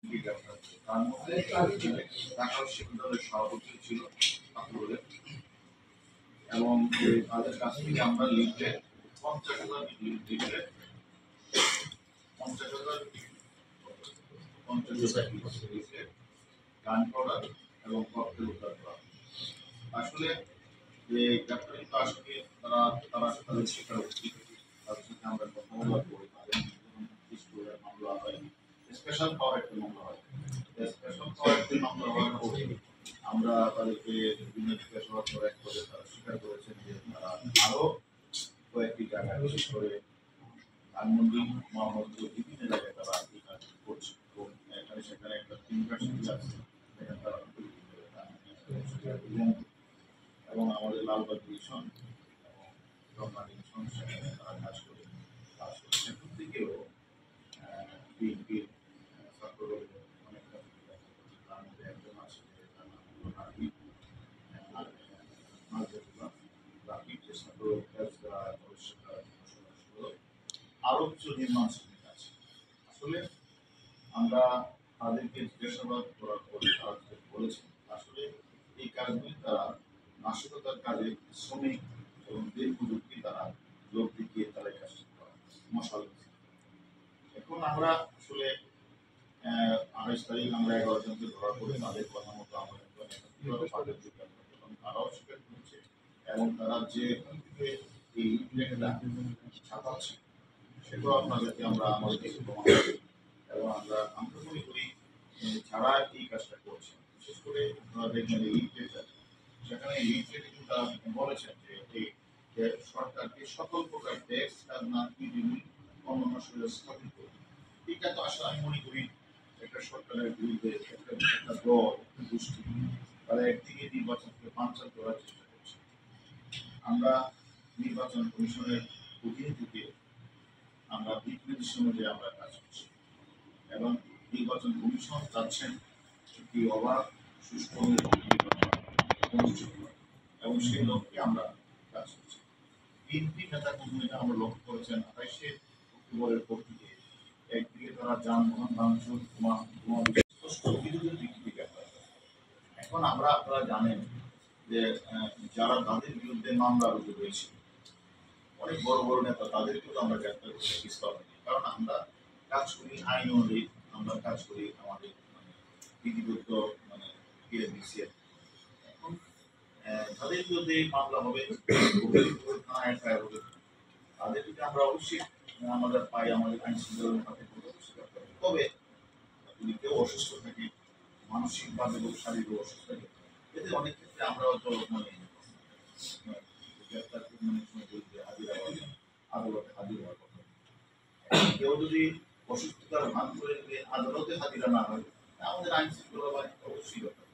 তার মধ্যে ঢাকা বিশ্ববিদ্যালয়ের সভাপতি ছিল ছাত্রদের, এবং তাদের কাছ থেকে আমরা লিখে 50,000 লিখে 50,000 লিখে গান করা এবং ককটেল উদ্ধার করা। আসলে যে ক্যাপ্টেন তো আসলে তারা তাদের স্বীকারোক্তি, তাদের সাথে আমরা কথা বলার পরে তাদের মামলা হয়, স্পেশাল পাওয়ার একটা মামলা হয়। স্পেশাল পাওয়ার একটি মামলা হওয়ার পরে আমরা তাদেরকে বিভিন্ন জিজ্ঞাসাবাদ করার পরে তারা স্বীকার করেছেন যে তারা আরো কয়েকটি জায়গায়, বিশেষ করে ধানমন্ডি, মোহাম্মদপুর বিভিন্ন জায়গায় তারা এই কাজ করছে। এখানে সেখানে একটা ইউনিভার্সিটি আছে, সেখানে তারা এবং আমাদের লালবাগ ডিভিশন এবং রমনা ডিভিশন সেখানে তারা কাজ করে সেখান থেকেও বিএনপির ছাত্রদের অনেকটা তার মধ্যে একজন আছে তার নাম হলো রাকিব, রাকিব যে ছাত্র আরো কিছু নির্মাণ শ্রমিক আছে। আসলে আমরা তাদেরকে জিজ্ঞাসাবাদ করার পরে তারা বলেছেন আসলে এই কাজগুলি তারা নাশকতার কাজে শ্রমিক এবং দিন প্রযুক্তি তারা লোক দেখিয়ে তারা এই কাজটি করা মশাল। এখন আমরা আসলে 28 তারিখ আমরা 11 জনকে ধরা করে তাদের কথা মতো আমরা তারাও স্বীকার করেছে, এবং তারা যে এখান থেকে এই লেখাটা ছাপাচ্ছে সেটাও আপনাদেরকে আমরা আমাদের কিছু প্রমাণ করি। এবং আমরা মনে করি যারা এই কাজটা করছে, বিশেষ করে আপনারা দেখবেন এই লিফলেটার, সেখানে এই লিফলেটে কিন্তু তারা বলেছেন যে এই সরকারকে সকল প্রকার ট্যাক্স খাজনা অন্যান্য সুবিধা স্থাপিত করবে। এটা তো আসলে আমি মনে করি একটা সরকারের বিরুদ্ধে একটা দল, একটা গোষ্ঠী, তারা একদিকে নির্বাচনকে বানচাল করার চেষ্টা করছে। আমরা নির্বাচন কমিশনের অধীন থেকে আমরা দিক নির্দেশ অনুযায়ী আমরা কাজ করছি, এবং নির্বাচন কমিশন চাচ্ছেন একটি অবাধ সুষ্ঠু অনুষ্ঠিত হয়, এবং সেই লক্ষ্যে আমরা কাজ করছি। বিএনপি নেতা কর্মীরা আমরা লক্ষ্য করেছেন 28শে অক্টোবরের পর থেকে একদিকে তারা যানবাহন ভাঙচুর স্পষ্ট বিরোধের দিক থেকে। এখন আপনারা জানেন যে যারা তাদের বিরুদ্ধে মামলা রুজু হয়েছে, অনেক বড় বড় নেতা, তাদেরকেও তো আমরা গ্রেপ্তার করতে পিছপা হইনি, কারণ আমরা কাজ করি আইন অনুযায়ী, আমরা কাজ করি আমাদের বিধিবদ্ধ এখন তাদের বিরুদ্ধে মামলা হবে, থানায় হবে, তাদের যদি আমরা অবশ্যই আমাদের পাই, আমাদের আইন শৃঙ্খলার হাতে তবে যদি কেউ অসুস্থ থাকে, মানসিকভাবে বা শারীরিক অসুস্থ থাকে, এতে অনেক ক্ষেত্রে আমরা হয়তো আদালতে হাজির হওয়ার কথা। কেউ যদি অসুস্থতার ভান করে আদালতে হাজিরা না হয়, আমাদের আইন শৃঙ্খলা অবশ্যই